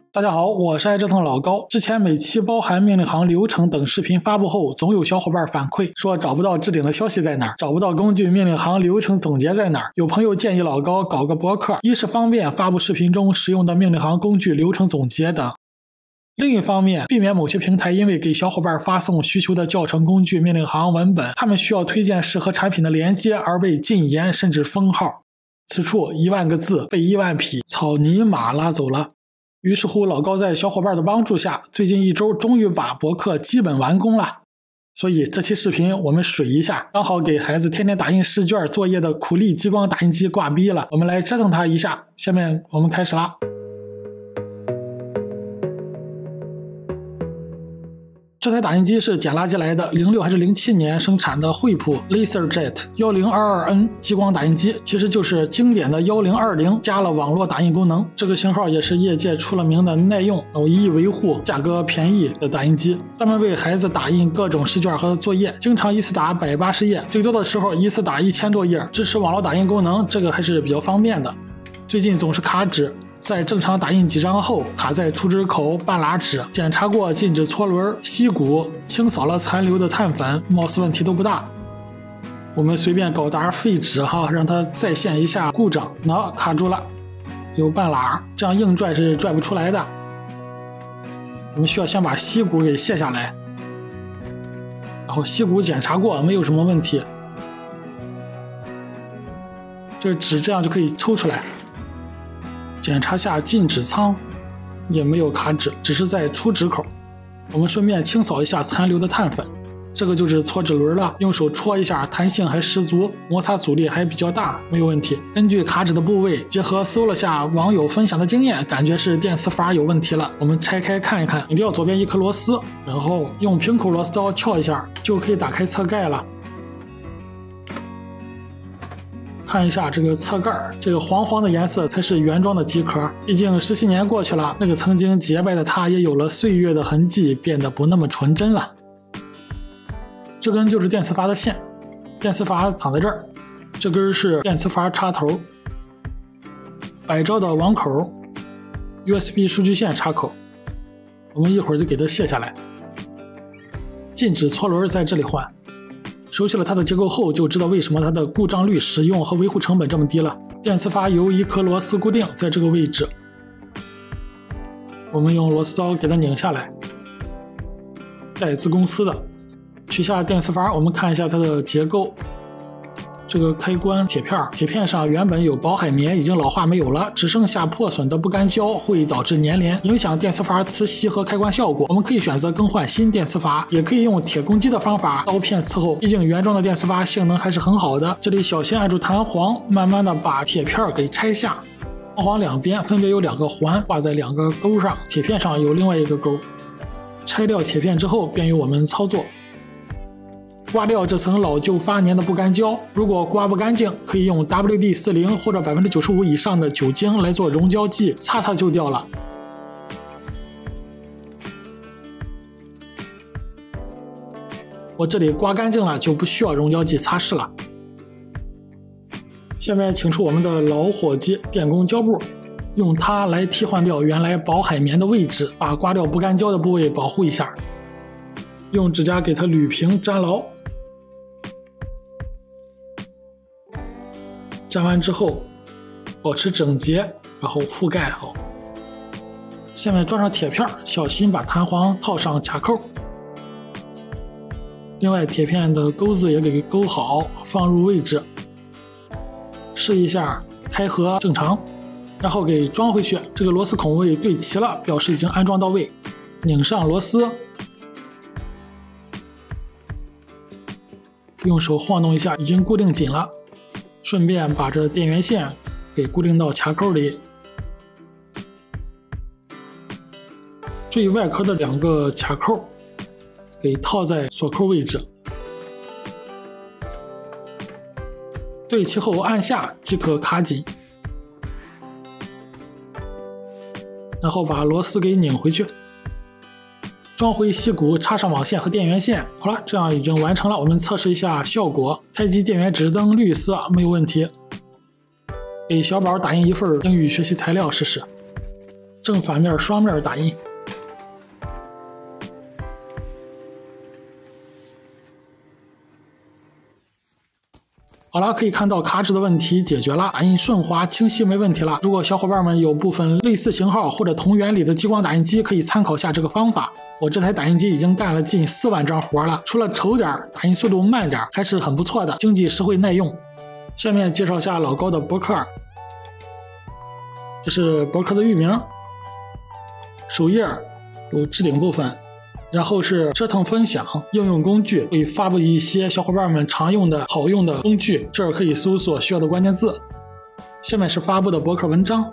大家好，我是爱折腾老高。之前每期包含命令行流程等视频发布后，总有小伙伴反馈说找不到置顶的消息在哪儿，找不到工具命令行流程总结在哪儿。有朋友建议老高搞个博客，一是方便发布视频中使用的命令行工具流程总结等，另一方面避免某些平台因为给小伙伴发送需求的教程工具命令行文本，他们需要推荐适合产品的连接而被禁言甚至封号。此处10000个字被10000匹草泥马拉走了。于是乎，老高在小伙伴的帮助下，最近1周终于把博客基本完工了。所以这期视频我们水一下，刚好给孩子天天打印试卷作业的苦力激光打印机挂逼了，我们来折腾它一下。下面我们开始啦。这台打印机是捡垃圾来的，06还是07年生产的惠普 LaserJet 1022N 激光打印机，其实就是经典的1020加了网络打印功能。这个型号也是业界出了名的耐用、易维护、价格便宜的打印机，专门为孩子打印各种试卷和作业，经常一次打180页，最多的时候一次打1000多页，支持网络打印功能，这个还是比较方便的。最近总是卡纸，在正常打印几张后卡在出纸口、半拉纸，检查过禁止搓轮、吸骨，清扫了残留的碳粉，貌似问题都不大。我们随便搞沓废纸让它再现一下故障，卡住了，有半拉，这样硬拽是拽不出来的。我们需要先把吸骨给卸下来，然后吸骨检查过没有什么问题，这纸这样就可以抽出来。检查下进纸仓，也没有卡纸，只是在出纸口。我们顺便清扫一下残留的碳粉，这个就是搓纸轮了，用手戳一下，弹性还十足，摩擦阻力还比较大，没有问题。根据卡纸的部位，结合搜了下网友分享的经验，感觉是电磁阀有问题了。我们拆开看一看，拧掉左边一颗螺丝，然后用平口螺丝刀撬一下，就可以打开侧盖了。看一下这个侧盖，这个黄黄的颜色才是原装的机壳，毕竟17年过去了，那个曾经洁白的它也有了岁月的痕迹，变得不那么纯真了。这根就是电磁阀的线，电磁阀躺在这儿，这根是电磁阀插头，百兆的网口， USB 数据线插口，我们一会儿就给它卸下来。禁止搓轮在这里换，熟悉了它的结构后，就知道为什么它的故障率、使用和维护成本这么低了。电磁阀由1颗螺丝固定在这个位置，我们用螺丝刀给它拧下来，带自公司的。取下电磁阀，我们看一下它的结构。这个开关铁片上原本有保海绵，已经老化没有了，只剩下破损的不干胶，会导致粘连，影响电磁阀磁吸和开关效果。我们可以选择更换新电磁阀，也可以用铁公鸡的方法刀片伺候，毕竟原装的电磁阀性能还是很好的。这里小心按住弹簧，慢慢的把铁片给拆下，弹簧两边分别有2个环挂在2个钩上，铁片上有另外1个钩。拆掉铁片之后，便由我们操作。刮掉这层老旧发粘的不干胶，如果刮不干净，可以用 WD-40 或者 95% 以上的酒精来做溶胶剂，擦擦就掉了。我这里刮干净了，就不需要溶胶剂擦拭了。下面请出我们的老伙计电工胶布，用它来替换掉原来保海绵的位置，把刮掉不干胶的部位保护一下。用指甲给它捋平粘牢，粘完之后保持整洁，然后覆盖好。下面装上铁片，小心把弹簧套上卡扣。另外铁片的钩子也给勾好，放入位置，试一下开合正常，然后给装回去。这个螺丝孔位对齐了，表示已经安装到位。拧上螺丝，用手晃动一下，已经固定紧了。顺便把这电源线给固定到卡扣里。最外壳的2个卡扣给套在锁扣位置，对齐后按下即可卡紧，然后把螺丝给拧回去。装回吸骨，插上网线和电源线。好了，这样已经完成了。我们测试一下效果。开机电源指灯绿色，没有问题。给小宝打印一份英语学习材料试试。 正反面双面打印。好了，可以看到卡纸的问题解决了，打印顺滑清晰没问题了。如果小伙伴们有部分类似型号或者同原理的激光打印机，可以参考下这个方法。我这台打印机已经干了近4万张活了，除了丑点，打印速度慢点，还是很不错的，经济实惠耐用。下面介绍下老高的博客，这是博客的域名，首页有置顶部分，然后是折腾分享应用工具，会发布一些小伙伴们常用的好用的工具，这儿可以搜索需要的关键字。下面是发布的博客文章，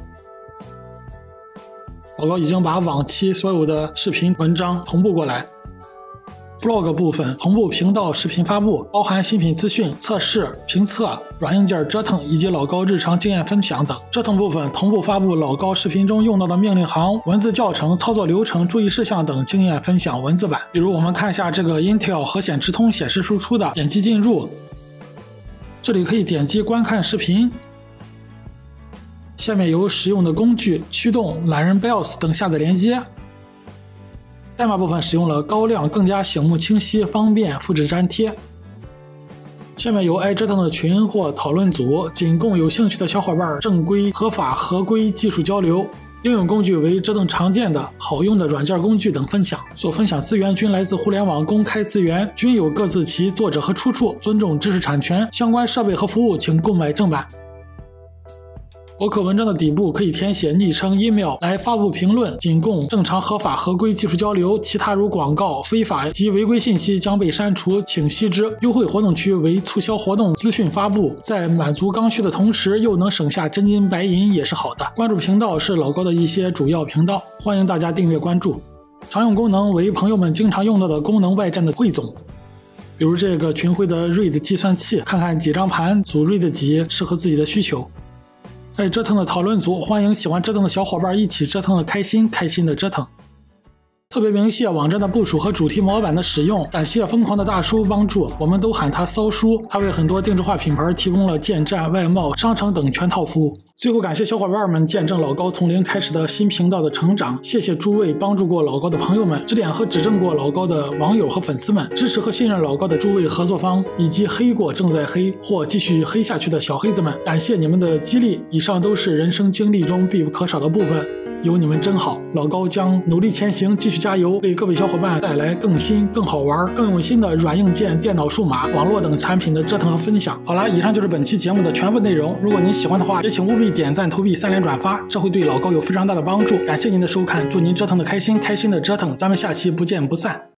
老高已经把往期所有的视频文章同步过来。blog 部分同步频道视频发布，包含新品资讯、测试、评测、软硬件折腾以及老高日常经验分享等。折腾部分同步发布老高视频中用到的命令行、文字教程、操作流程、注意事项等经验分享文字版。比如我们看一下这个 Intel 核显直通显示输出的，点击进入，这里可以点击观看视频。下面有使用的工具、驱动、懒人 BIOS 等下载连接。代码部分使用了高亮，更加醒目清晰，方便复制粘贴。下面有爱折腾的群或讨论组，仅供有兴趣的小伙伴正规、合法、合规技术交流。应用工具为折腾常见的、好用的软件工具等分享。所分享资源均来自互联网公开资源，均有各自其作者和出处，尊重知识产权。相关设备和服务请购买正版。博客文章的底部可以填写昵称、email 来发布评论，仅供正常、合法、合规技术交流，其他如广告、非法及违规信息将被删除，请悉知。优惠活动区为促销活动资讯发布，在满足刚需的同时又能省下真金白银也是好的。关注频道是老高的一些主要频道，欢迎大家订阅关注。常用功能为朋友们经常用到的功能外站的汇总，比如这个群晖的 RAID 计算器，看看几张盘组 RAID 几适合自己的需求。爱折腾的讨论组，欢迎喜欢折腾的小伙伴一起折腾的开心的折腾。特别鸣谢网站的部署和主题模板的使用，感谢疯狂的大叔帮助，我们都喊他骚叔。他为很多定制化品牌提供了建站、外贸、商城等全套服务。最后感谢小伙伴们见证老高从零开始的新频道的成长，谢谢诸位帮助过老高的朋友们，指点和指正过老高的网友和粉丝们，支持和信任老高的诸位合作方，以及黑过正在黑或继续黑下去的小黑子们，感谢你们的激励。以上都是人生经历中必不可少的部分，有你们真好。老高将努力前行，继续加油，为各位小伙伴带来更新、更好玩、更用心的软硬件、电脑数码、网络等产品的折腾和分享。好了，以上就是本期节目的全部内容。如果您喜欢的话，也请务必点赞、投币、3连转发，这会对老高有非常大的帮助。感谢您的收看，祝您折腾的开心，开心的折腾，咱们下期不见不散。